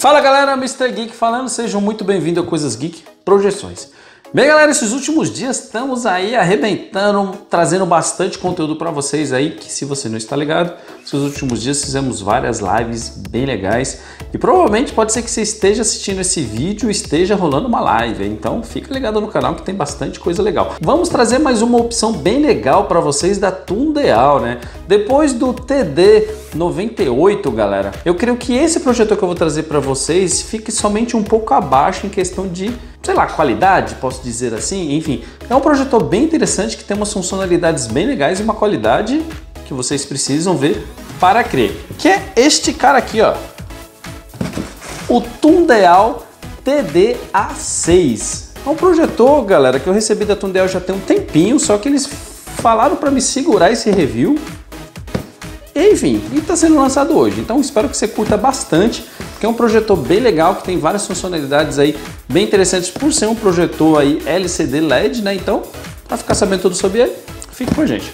Fala galera, Mr. Geek falando, sejam muito bem-vindos a Coisas Geek Projeções. Bem galera, esses últimos dias estamos aí arrebentando, trazendo bastante conteúdo para vocês aí, que se você não está ligado, esses últimos dias fizemos várias lives bem legais e provavelmente pode ser que você esteja assistindo esse vídeo e esteja rolando uma live, então fica ligado no canal que tem bastante coisa legal. Vamos trazer mais uma opção bem legal para vocês da Tundeal, né? Depois do TD98, galera, eu creio que esse projetor que eu vou trazer para vocês fique somente um pouco abaixo em questão de, sei lá, qualidade, posso dizer assim, enfim. É um projetor bem interessante que tem umas funcionalidades bem legais e uma qualidade que vocês precisam ver para crer. Que é este cara aqui, ó. O Tundeal TD-A6. É um projetor, galera, que eu recebi da Tundeal já tem um tempinho, só que eles falaram para me segurar esse review. Enfim, e está sendo lançado hoje, então espero que você curta bastante, porque é um projetor bem legal, que tem várias funcionalidades aí bem interessantes por ser um projetor aí LCD LED, né? Então, para ficar sabendo tudo sobre ele, fique com a gente.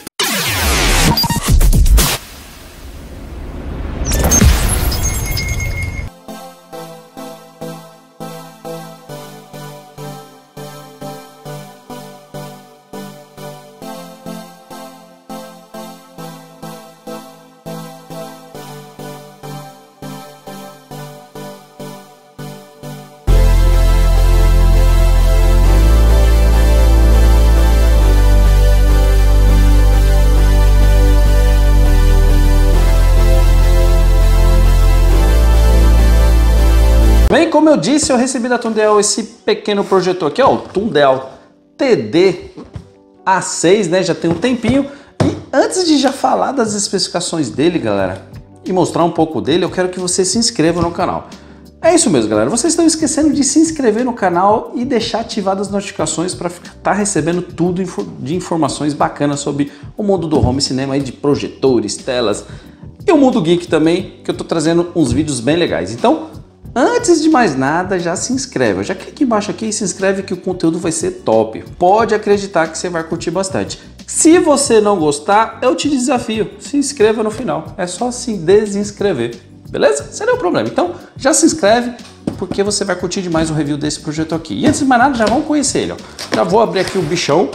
Bem, como eu disse, eu recebi da Tundeal esse pequeno projetor aqui, ó, o Tundeal TD-A6, né? Já tem um tempinho. E antes de já falar das especificações dele, galera, e mostrar um pouco dele, eu quero que você se inscreva no canal. É isso mesmo, galera. Vocês estão esquecendo de se inscrever no canal e deixar ativadas as notificações para estar recebendo tudo de informações bacanas sobre o mundo do home cinema aí, de projetores, telas e o mundo geek também, que eu tô trazendo uns vídeos bem legais. Então, antes de mais nada, já se inscreve. Já clica embaixo aqui e se inscreve que o conteúdo vai ser top. Pode acreditar que você vai curtir bastante. Se você não gostar, eu te desafio. Se inscreva no final. É só se desinscrever. Beleza? Sem nenhum problema. Então, já se inscreve porque você vai curtir demais o review desse projeto aqui. E antes de mais nada, já vamos conhecer ele. Ó. Já vou abrir aqui o bichão.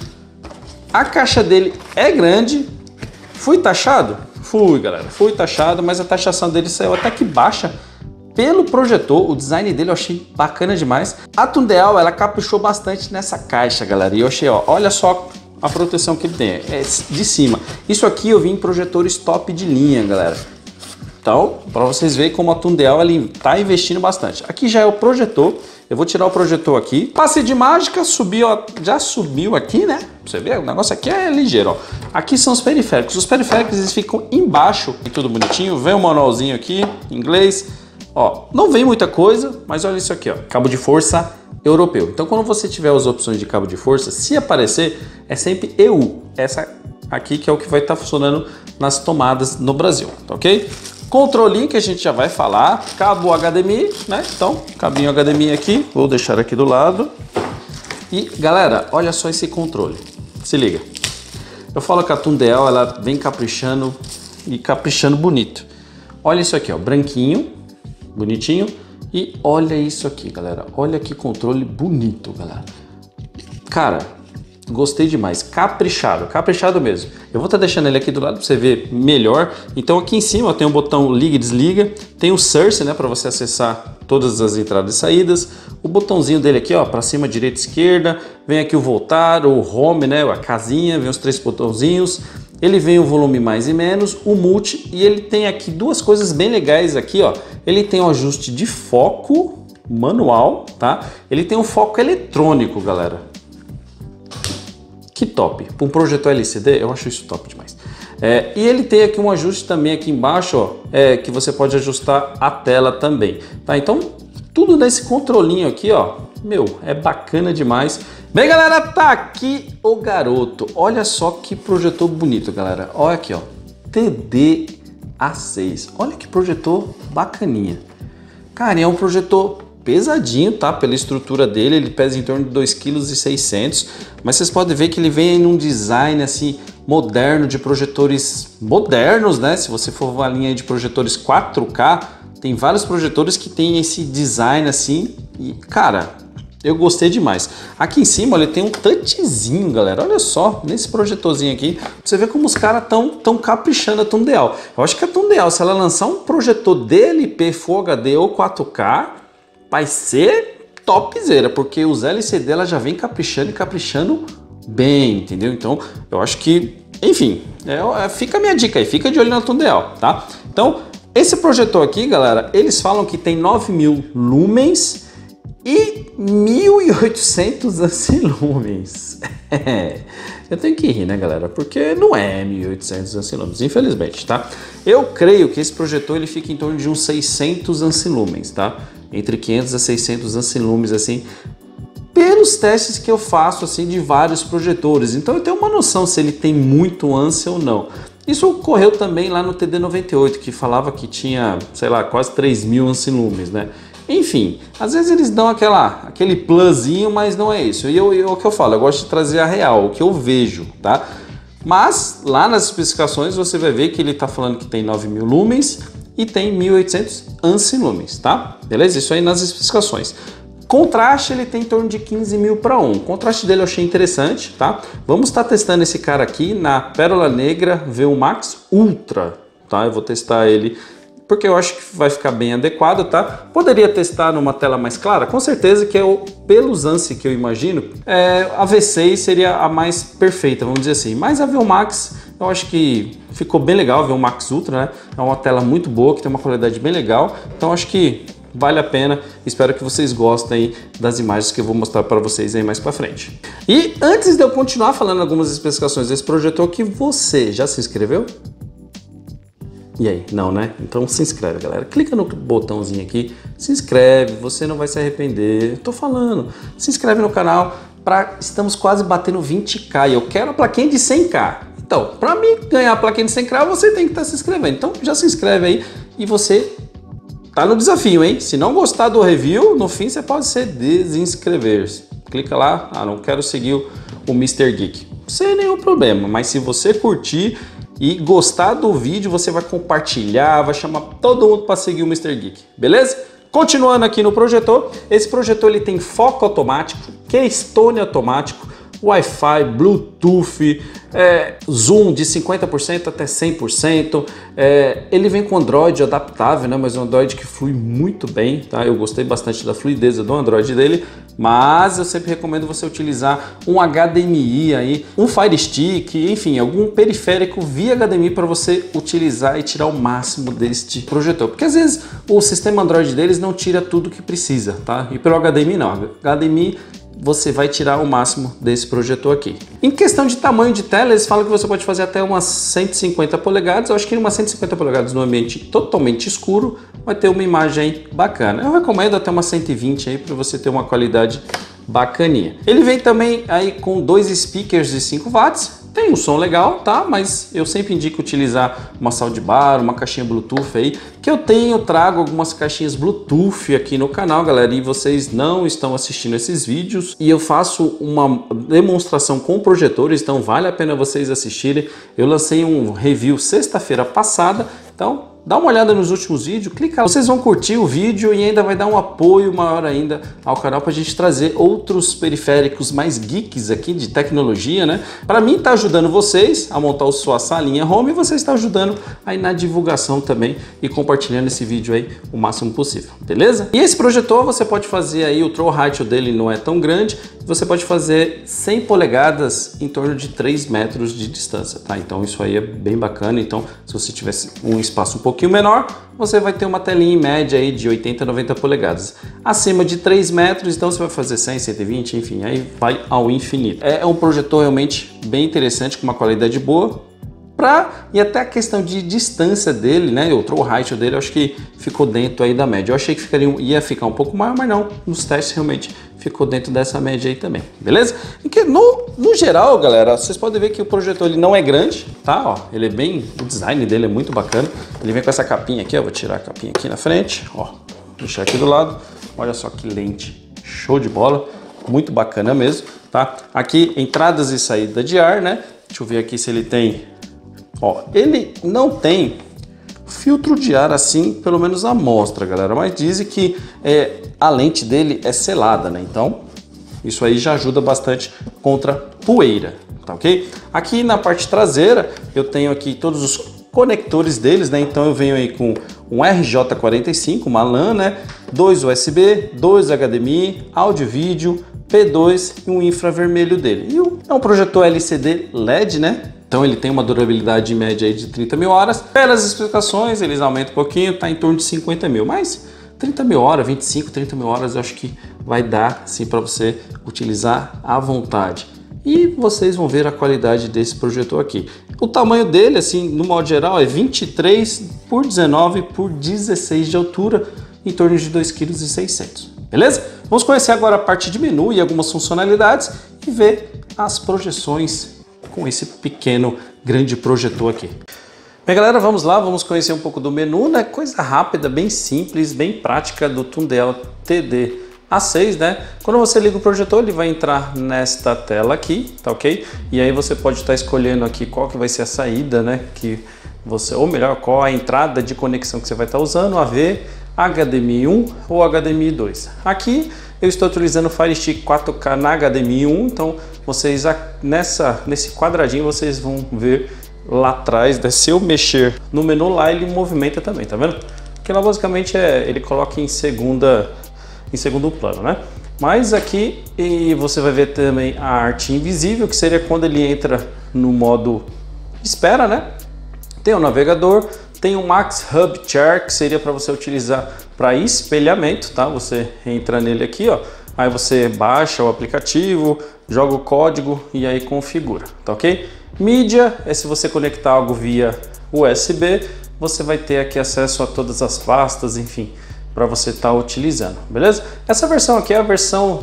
A caixa dele é grande. Fui taxado? Fui, galera. Fui taxado, mas a taxação dele saiu até que baixa. Pelo projetor, o design dele eu achei bacana demais. A Tundeal, ela caprichou bastante nessa caixa, galera. E eu achei, ó, olha só a proteção que ele tem, é de cima. Isso aqui eu vi em projetores top de linha, galera. Então, para vocês verem como a Tundeal tá investindo bastante. Aqui já é o projetor. Eu vou tirar o projetor aqui. Passe de mágica, subiu, ó, já subiu aqui, né? Pra você ver, o negócio aqui é ligeiro, ó. Aqui são os periféricos. Os periféricos, eles ficam embaixo, e tudo bonitinho. Vem um manualzinho aqui, em inglês. Ó, não vem muita coisa, mas olha isso aqui, ó, cabo de força europeu. Então, quando você tiver as opções de cabo de força, se aparecer, é sempre EU. Essa aqui que é o que vai estar funcionando nas tomadas no Brasil, tá ok? Controlinho que a gente já vai falar, cabo HDMI, né? Então, cabinho HDMI aqui, vou deixar aqui do lado. E, galera, olha só esse controle, se liga. Eu falo que a Tundeal, ela vem caprichando e caprichando bonito. Olha isso aqui, ó, branquinho. Bonitinho. E olha isso aqui, galera. Olha que controle bonito, galera. Cara, gostei demais. Caprichado, caprichado mesmo. Eu vou estar deixando ele aqui do lado para você ver melhor. Então aqui em cima ó, tem o botão liga e desliga. Tem o Source, né, para você acessar todas as entradas e saídas. O botãozinho dele aqui, ó, para cima, direita, esquerda. Vem aqui o voltar, o home, né, a casinha. Vem os três botãozinhos. Ele vem o volume mais e menos, o multi, e ele tem aqui duas coisas bem legais aqui, ó. Ele tem um ajuste de foco manual, tá? Ele tem um foco eletrônico, galera. Que top. Para um projetor LCD, eu acho isso top demais. E ele tem aqui um ajuste também aqui embaixo, ó, que você pode ajustar a tela também, tá? Então, tudo nesse controlinho aqui, ó, meu, é bacana demais. Bem, galera, tá aqui o garoto. Olha só que projetor bonito, galera. Olha aqui, ó, TD-A6. Olha que projetor bacaninha. Cara, é um projetor pesadinho, tá? Pela estrutura dele, ele pesa em torno de 2,6 kg. Mas vocês podem ver que ele vem num design assim moderno, de projetores modernos, né? Se você for uma linha de projetores 4K, Tem vários projetores que tem esse design assim e, cara, eu gostei demais. Aqui em cima ele tem um touchzinho, galera. Olha só, nesse projetorzinho aqui, você vê como os caras tão caprichando a Tundeal. Eu acho que a Tundeal, se ela lançar um projetor DLP Full HD ou 4K, vai ser topzera, porque os LCD dela já vem caprichando e caprichando bem, entendeu? Então, eu acho que, enfim, fica a minha dica aí, fica de olho na Tundeal, tá? Então, esse projetor aqui, galera, eles falam que tem 9.000 lumens e 1.800 ancilumens. Eu tenho que rir, né, galera? Porque não é 1.800 ancilumens, infelizmente, tá? Eu creio que esse projetor ele fica em torno de uns 600 ancilumens, tá? Entre 500 a 600 ancilumens, assim, pelos testes que eu faço, assim, de vários projetores. Então eu tenho uma noção se ele tem muito ANSI ou não. Isso ocorreu também lá no TD98, que falava que tinha, sei lá, quase 3.000 ancilumens, né? Enfim, às vezes eles dão aquele plusinho, mas não é isso. E o que eu falo, eu gosto de trazer a real, o que eu vejo, tá? Mas lá nas especificações você vai ver que ele tá falando que tem 9.000 lumens e tem 1.800 ancilumens, tá? Beleza? Isso aí nas especificações. Contraste ele tem em torno de 15.000 para 1. O contraste dele eu achei interessante, tá? Vamos estar testando esse cara aqui na Pérola Negra V1 Max Ultra, tá? Eu vou testar ele porque eu acho que vai ficar bem adequado, tá? Poderia testar numa tela mais clara? Com certeza que pelos ANSI que eu imagino, a V6 seria a mais perfeita, vamos dizer assim. Mas a V1 Max, eu acho que ficou bem legal, a V1 Max Ultra, né? É uma tela muito boa, que tem uma qualidade bem legal. Então acho que vale a pena, espero que vocês gostem das imagens que eu vou mostrar para vocês aí mais para frente. E antes de eu continuar falando algumas especificações desse projetor aqui, você já se inscreveu? E aí, não, né? Então se inscreve, galera. Clica no botãozinho aqui, se inscreve, você não vai se arrepender. Eu tô falando, se inscreve no canal, estamos quase batendo 20k e eu quero a plaquinha de 100k. Então, para mim ganhar a plaquinha de 100k, você tem que estar se inscrevendo. Então já se inscreve aí e você tá no desafio, hein? Se não gostar do review, no fim você pode se desinscrever. Clica lá, não quero seguir o Mr. Geek. Sem nenhum problema, mas se você curtir e gostar do vídeo, você vai compartilhar, vai chamar todo mundo para seguir o Mr. Geek, beleza? Continuando aqui no projetor, esse projetor ele tem foco automático, keystone automático, Wi-Fi, Bluetooth, zoom de 50% até 100%, ele vem com Android adaptável, né? Mas um Android que flui muito bem, tá? Eu gostei bastante da fluidez do Android dele, mas eu sempre recomendo você utilizar um HDMI aí, um Fire Stick, enfim, algum periférico via HDMI para você utilizar e tirar o máximo deste projetor, porque às vezes o sistema Android deles não tira tudo que precisa, tá? E pelo HDMI não, HDMI você vai tirar o máximo desse projetor aqui. Em questão de tamanho de tela, eles falam que você pode fazer até umas 150 polegadas. Eu acho que umas 150 polegadas no ambiente totalmente escuro vai ter uma imagem bacana. Eu recomendo até umas 120 aí para você ter uma qualidade bacaninha. Ele vem também aí com dois speakers de 5 watts. Tem um som legal, tá? Mas eu sempre indico utilizar uma soundbar, uma caixinha Bluetooth aí, que eu trago algumas caixinhas Bluetooth aqui no canal, galera, e vocês não estão assistindo esses vídeos, e eu faço uma demonstração com projetores, então vale a pena vocês assistirem. Eu lancei um review sexta-feira passada, então dá uma olhada nos últimos vídeos, clica lá, vocês vão curtir o vídeo e ainda vai dar um apoio maior ainda ao canal para a gente trazer outros periféricos mais geeks aqui de tecnologia, né? Para mim tá ajudando vocês a montar a sua salinha home e você está ajudando aí na divulgação também e compartilhando esse vídeo aí o máximo possível, beleza? E esse projetor você pode fazer aí, o throw height dele não é tão grande, você pode fazer 100 polegadas em torno de 3 metros de distância, tá? Então isso aí é bem bacana, então se você tivesse um espaço um pouquinho menor, você vai ter uma telinha em média aí de 80 a 90 polegadas. Acima de 3 metros, então você vai fazer 100, 120, enfim, aí vai ao infinito. É um projetor realmente bem interessante, com uma qualidade boa, e até a questão de distância dele, né, o throw height dele, eu acho que ficou dentro aí da média. Eu achei que ia ficar um pouco maior, mas não, nos testes realmente ficou dentro dessa média aí também, beleza? E que no geral, galera, vocês podem ver que o projetor ele não é grande, tá? Ó, ele é o design dele é muito bacana. Ele vem com essa capinha aqui, ó, vou tirar a capinha aqui na frente, ó, deixar aqui do lado. Olha só que lente, show de bola, muito bacana mesmo, tá? Aqui entradas e saída de ar, né? Deixa eu ver aqui se ele tem. Ó, ele não tem filtro de ar assim, pelo menos a amostra, galera. Mas dizem que a lente dele é selada, né? Então isso aí já ajuda bastante contra poeira, tá ok? Aqui na parte traseira eu tenho aqui todos os conectores deles, né? Então eu venho aí com um RJ45, uma LAN, né? 2 USB, 2 HDMI, áudio e vídeo, P2 e um infravermelho dele. E é um projetor LCD LED, né? Então ele tem uma durabilidade média aí de 30 mil horas. Pelas especificações, eles aumentam um pouquinho, tá em torno de 50 mil, mas 30 mil horas, 25, 30 mil horas eu acho que vai dar sim para você utilizar à vontade. E vocês vão ver a qualidade desse projetor aqui. O tamanho dele, assim, no modo geral, é 23 por 19 por 16 de altura, em torno de 2,6 kg. Beleza? Vamos conhecer agora a parte de menu e algumas funcionalidades e ver as projeções com esse pequeno, grande projetor aqui. Bem, galera, vamos lá, vamos conhecer um pouco do menu, né? Coisa rápida, bem simples, bem prática do Tundell TD-A6, né? Quando você liga o projetor, ele vai entrar nesta tela aqui, tá ok? E aí você pode estar escolhendo aqui qual que vai ser a saída, né? Ou melhor, qual a entrada de conexão que você vai estar usando, AV, HDMI 1 ou HDMI 2. Aqui eu estou utilizando o Fire Stick 4K na HDMI 1, então vocês nesse quadradinho vocês vão ver lá atrás, né? Se eu mexer no menu lá, ele movimenta também, tá vendo? Porque lá basicamente ele coloca em segundo plano, né? Mas aqui você vai ver também a arte invisível, que seria quando ele entra no modo espera, né? Tem o navegador, tem o Max Hub Chair, que seria para você utilizar para espelhamento, tá? Você entra nele aqui, ó, aí você baixa o aplicativo, joga o código e aí configura, tá ok? Mídia é se você conectar algo via USB, você vai ter aqui acesso a todas as pastas, enfim, para você estar utilizando, beleza? Essa versão aqui é a versão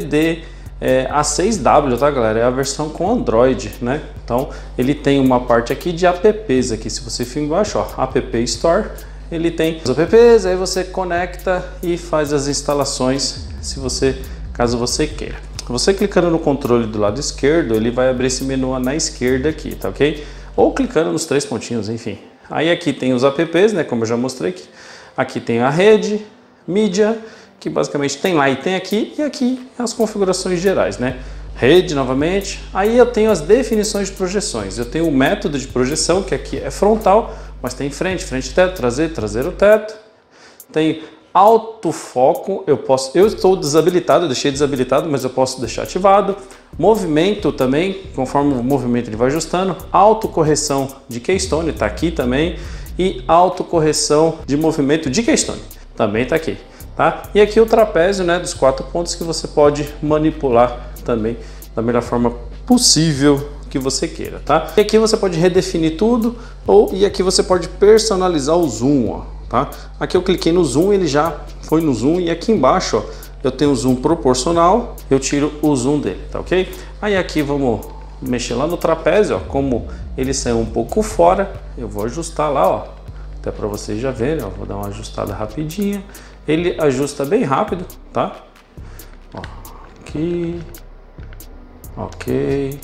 TD-A6W, tá, galera? É a versão com Android, né? Então ele tem uma parte aqui de apps aqui, se você for embaixo, ó, App Store, ele tem os apps, aí você conecta e faz as instalações, caso você queira. Você clicando no controle do lado esquerdo, ele vai abrir esse menu na esquerda aqui, tá ok? Ou clicando nos 3 pontinhos, enfim. Aí aqui tem os apps, né, como eu já mostrei aqui. Aqui tem a rede, mídia, que basicamente tem lá e tem aqui, e aqui as configurações gerais, né? Rede novamente, aí eu tenho as definições de projeções. Eu tenho o método de projeção, que aqui é frontal, mas tem frente teto, traseiro teto. Tem autofoco, eu estou desabilitado, eu deixei desabilitado, mas eu posso deixar ativado. Movimento também, conforme o movimento ele vai ajustando. Autocorreção de keystone, está aqui também. E autocorreção de movimento de keystone, também está aqui. Tá? E aqui o trapézio, né, dos 4 pontos que você pode manipular também da melhor forma possível que você queira, tá? E aqui você pode redefinir tudo, e aqui você pode personalizar o zoom, ó, tá? Aqui eu cliquei no zoom, ele já foi no zoom, e aqui embaixo, ó, eu tenho o zoom proporcional, eu tiro o zoom dele, tá ok? Aí aqui vamos mexer lá no trapézio, ó, como ele saiu um pouco fora, eu vou ajustar lá, ó, até para vocês já verem, ó, vou dar uma ajustada rapidinha. Ele ajusta bem rápido, tá? Ó, aqui, ok,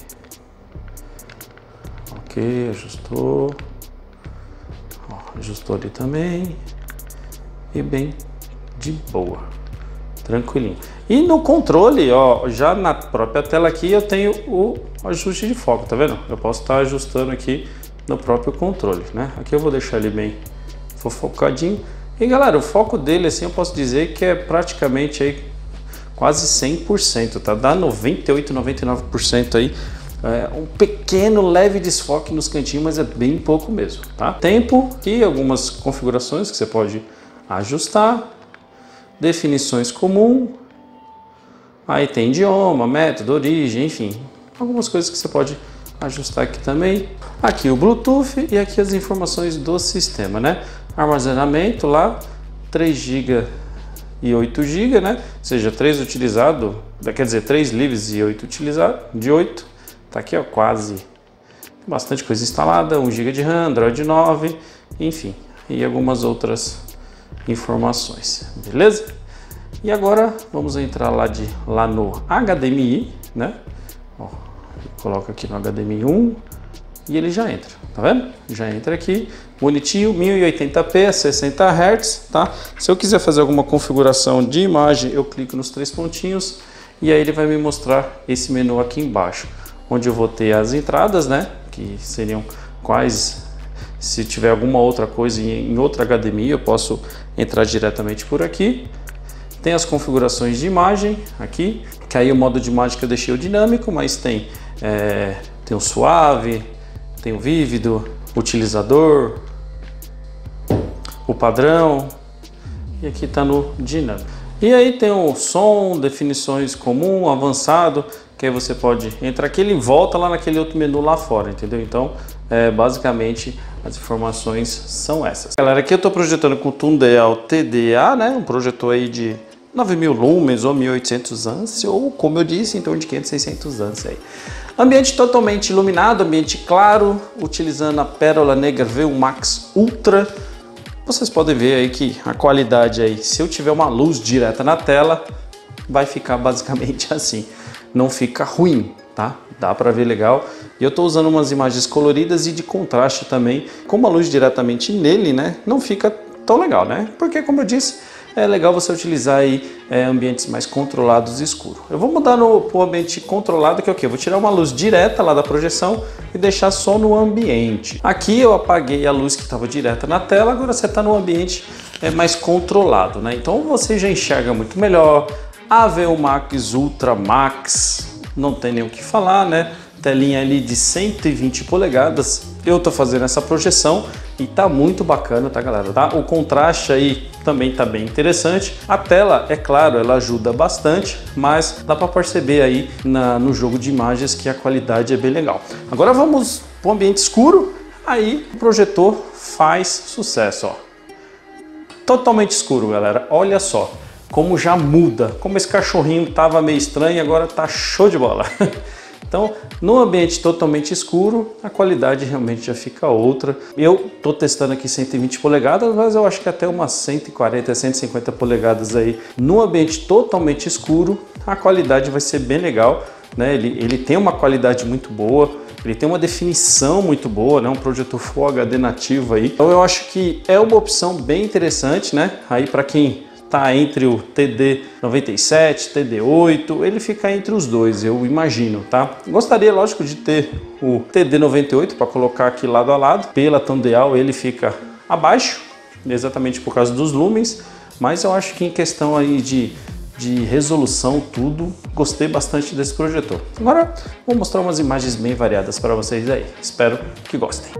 ajustou, ó, ajustou ali também, e bem de boa, tranquilinho. E no controle, ó, já na própria tela aqui eu tenho o ajuste de foco, tá vendo? Eu posso estar ajustando aqui no próprio controle, né? Aqui eu vou deixar ele bem focadinho. E galera, o foco dele, assim, eu posso dizer que é praticamente aí quase 100%, tá? Dá 98, 99% aí. Um pequeno leve desfoque nos cantinhos, mas é bem pouco mesmo, tá? Tempo e algumas configurações que você pode ajustar. Definições comum. Aí tem idioma, método, origem, enfim. Algumas coisas que você pode ajustar aqui também. Aqui o Bluetooth e aqui as informações do sistema, né? Armazenamento lá, 3 GB e 8 GB, né? Ou seja, 3 utilizado, quer dizer, 3 livres e 8 utilizado, de 8. Tá aqui, ó, quase bastante coisa instalada, 1 GB de RAM, Android 9, enfim, e algumas outras informações, beleza? E agora vamos entrar lá no HDMI, né? Ó, coloca aqui no HDMI 1 e ele já entra, tá vendo? Já entra aqui, bonitinho, 1080p a 60 Hz, tá? Se eu quiser fazer alguma configuração de imagem, eu clico nos três pontinhos e aí ele vai me mostrar esse menu aqui embaixo, onde eu vou ter as entradas, né? Que seriam quais, se tiver alguma outra coisa em outra HDMI, eu posso entrar diretamente por aqui. Tem as configurações de imagem aqui, que aí o modo de imagem que eu deixei o dinâmico, mas tem o suave, tem o vívido, utilizador, o padrão, e aqui está no dinâmico. E aí tem o som, definições comum, avançado, que aí você pode entrar aqui, ele volta lá naquele outro menu lá fora, entendeu? Então, basicamente, as informações são essas. Galera, aqui eu estou projetando com o Tundeal TDA, né? Um projetor aí de 9.000 lumens ou 1.800 ANSI, ou como eu disse, em torno de 500, 600 ANSI aí. Ambiente totalmente iluminado, ambiente claro, utilizando a Pérola Negra V1 Max Ultra. Vocês podem ver aí que a qualidade aí, se eu tiver uma luz direta na tela, vai ficar basicamente assim. Não fica ruim, tá? Dá para ver legal. E eu estou usando umas imagens coloridas e de contraste também. Com a luz diretamente nele, né? Não fica tão legal, né? Porque, como eu disse, é legal você utilizar aí ambientes mais controlados e escuros. Eu vou mudar para o ambiente controlado, que é o quê? Eu vou tirar uma luz direta lá da projeção e deixar só no ambiente. Aqui eu apaguei a luz que estava direta na tela, agora você está no ambiente mais controlado, né? Então você já enxerga muito melhor. A V1 Max Ultra Max, não tem nem o que falar, né? Telinha ali de 120 polegadas. Eu tô fazendo essa projeção e tá muito bacana, tá, galera? Tá? O contraste aí também tá bem interessante. A tela, é claro, ela ajuda bastante, mas dá para perceber aí no jogo de imagens que a qualidade é bem legal. Agora vamos para o ambiente escuro. Aí o projetor faz sucesso, ó. Totalmente escuro, galera. Olha só como já muda, como esse cachorrinho estava meio estranho, agora tá show de bola. Então, no ambiente totalmente escuro, a qualidade realmente já fica outra. Eu tô testando aqui 120 polegadas, mas eu acho que até umas 140, 150 polegadas aí no ambiente totalmente escuro, a qualidade vai ser bem legal, né? Ele tem uma qualidade muito boa, ele tem uma definição muito boa, né? Um projetor Full HD nativo aí. Então eu acho que é uma opção bem interessante, né? Aí para quem tá entre o TD97, TD8, ele fica entre os dois, eu imagino, tá? Gostaria, lógico, de ter o TD98 para colocar aqui lado a lado. Pela Tundeal ele fica abaixo, exatamente por causa dos lumens, mas eu acho que em questão aí de resolução, tudo, gostei bastante desse projetor. Agora vou mostrar umas imagens bem variadas para vocês aí, espero que gostem.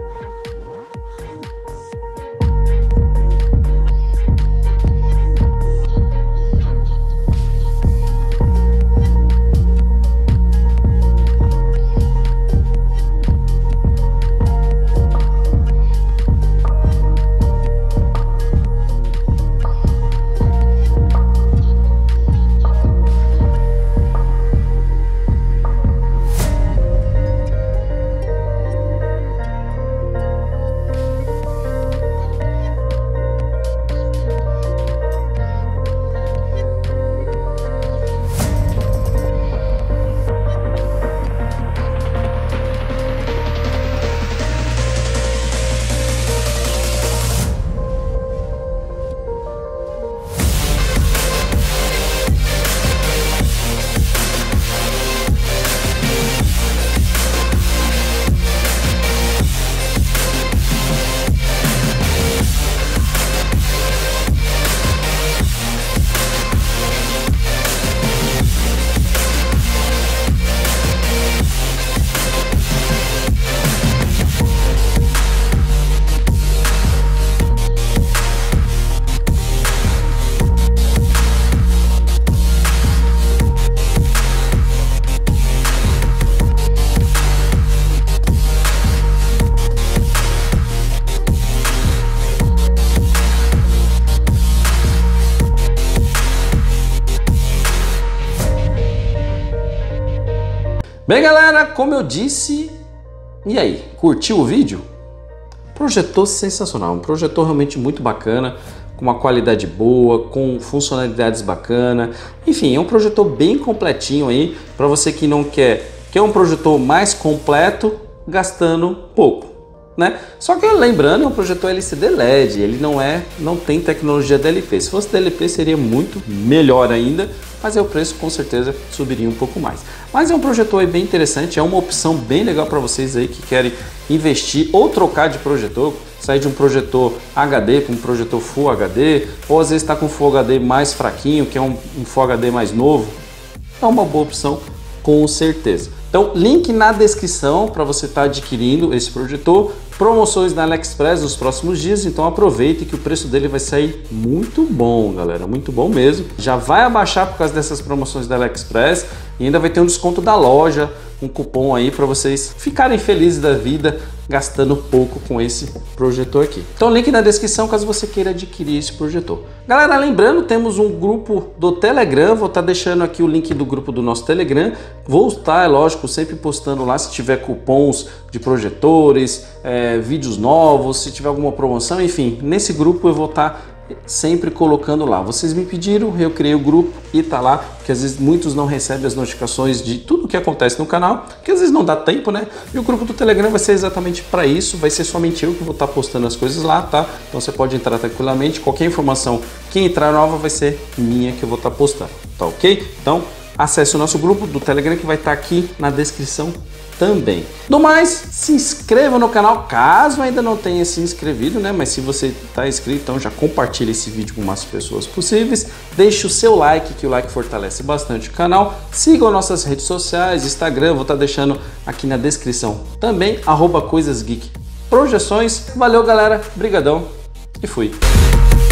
Bem, galera, como eu disse, e aí, curtiu o vídeo? Projetor sensacional, um projetor realmente muito bacana, com uma qualidade boa, com funcionalidades bacanas. Enfim, é um projetor bem completinho aí, para você que não quer um projetor mais completo, gastando pouco, né? Só que lembrando, é um projetor LCD LED, ele não tem tecnologia DLP. Se fosse DLP seria muito melhor ainda, mas o preço com certeza subiria um pouco mais. Mas é um projetor aí bem interessante, é uma opção bem legal para vocês aí que querem investir ou trocar de projetor, sair de um projetor HD para um projetor Full HD, ou às vezes está com um Full HD mais fraquinho, que é um Full HD mais novo. É uma boa opção, com certeza. Então, link na descrição para você estar adquirindo esse projetor. Promoções na AliExpress nos próximos dias, então aproveite que o preço dele vai sair muito bom, galera, muito bom mesmo. Já vai abaixar por causa dessas promoções da AliExpress e ainda vai ter um desconto da loja, um cupom aí para vocês ficarem felizes da vida gastando pouco com esse projetor aqui. Então, link na descrição caso você queira adquirir esse projetor. Galera, lembrando, temos um grupo do Telegram, vou estar deixando aqui o link do grupo do nosso Telegram. Vou estar, é lógico, sempre postando lá se tiver cupons de projetores, vídeos novos, se tiver alguma promoção, enfim, nesse grupo eu vou estar sempre colocando lá. Vocês me pediram, eu criei o grupo e tá lá, porque às vezes muitos não recebem as notificações de tudo que acontece no canal, que às vezes não dá tempo, né? E o grupo do Telegram vai ser exatamente para isso, vai ser somente eu que vou estar postando as coisas lá, tá? Então você pode entrar tranquilamente, qualquer informação que entrar nova vai ser minha que eu vou estar postando, tá ok? Então acesse o nosso grupo do Telegram que vai estar aqui na descrição também. No mais, se inscreva no canal caso ainda não tenha se inscrevido, né? Mas se você está inscrito, então já compartilha esse vídeo com o máximo de pessoas possíveis. Deixe o seu like, que o like fortalece bastante o canal. Sigam nossas redes sociais, Instagram, vou estar deixando aqui na descrição também, @coisasgeek projeções. Valeu, galera, brigadão e fui.